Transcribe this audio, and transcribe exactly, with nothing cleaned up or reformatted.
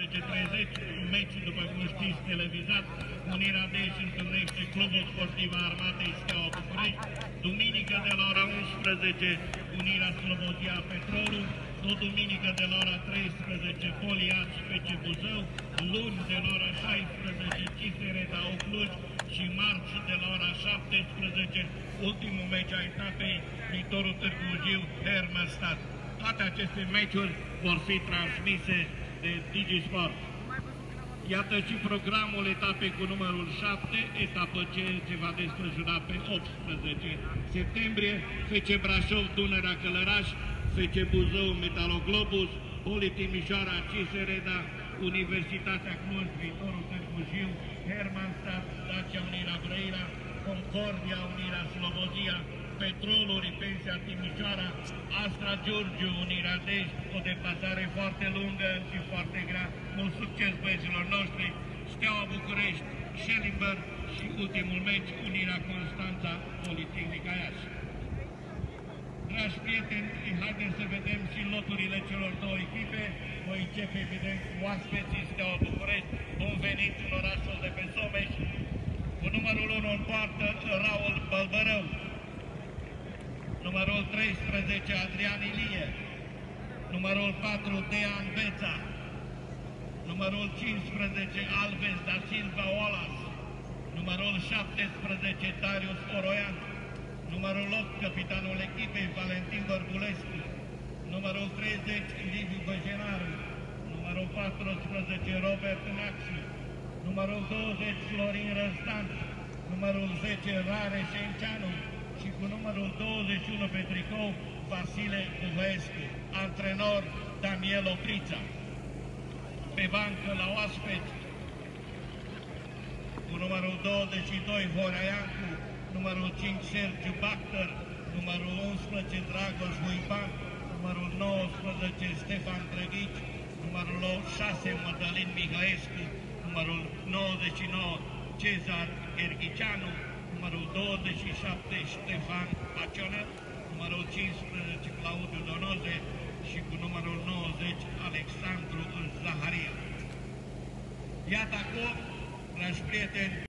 optsprezece treizeci, un meci, după cum știți, televizat. Unirea de Iași întâlnește Clubul Sportiv Armatei Steaua București. Duminică de la ora unsprezece, Unirea Slobozia Petrolul. Tot duminică de la ora treisprezece, Poliaț F C Buzău. Luni de la ora șaisprezece, C S R D A O Cluj. Și marți de la ora șaptesprezece, ultimul meci a etapei, viitorul Târgu Jiu, Hermannstad. Toate aceste meciuri vor fi transmise de DigiSport. Iată și programul etapei cu numărul șapte, etapă ce se va desfășura pe optsprezece septembrie, F C Brașov, Dunărea Călăraș, F C Buzău, Metaloglobus, Poli Timișoara, C S R D A, Universitatea Cluj, viitorul Târgu Jiu, Hermannstad, Dacia Unirea Brăila, Concordia Unirea Slobozia, Petrolul, Pensia Timișoara, Astra Giurgiu, Unirea Dești, o deplasare foarte lungă și foarte grea. Mult succes băieților noștri, Steaua București, Schellenberg și ultimul meci, Unirea Constanța, Politehnica Iași. Dragi prieteni, haideți să vedem și loturile celor două echipe. Voi începe evident cu oaspeții Steaua București. Bun venit în orașul de pe Someș. Cu numărul unu în poartă, Raul Bălbărău. Numărul treisprezece, Adrian Ilie. Numărul patru, Dean Beța. Numărul cincisprezece, Alves da Silva Olas. Numărul șaptesprezece, Darius Oroian. Numărul opt, capitanul echipei, Valentin Bărbulescu. Numărul treizeci, Liviu Băjenaru. Numărul paisprezece, Robert Naxu. Numărul douăzeci, Florin Răstan. Numărul zece, Rare Șenceanu. Și cu numărul douăzeci și unu pe tricou, Vasile Buvescu. Antrenor, Daniel Oprița. Pe bancă la oaspeți, cu numărul douăzeci și doi, Horea Iancu. Numărul cinci, Sergiu Bacter. Numărul unsprezece, Dragoș Huiban. Numărul nouăsprezece, Stefan Drăghici. Numărul șase, Mădălin Mihaescu. Numărul nouăzeci și nouă, Cezar Erghicianu. Numărul douăzeci și șapte, Ștefan Acionel. Numărul cincisprezece, Claudiu Donoze. Și cu numărul nouăzeci, Alexandru Zaharia. Iată acum, dragi prieteni,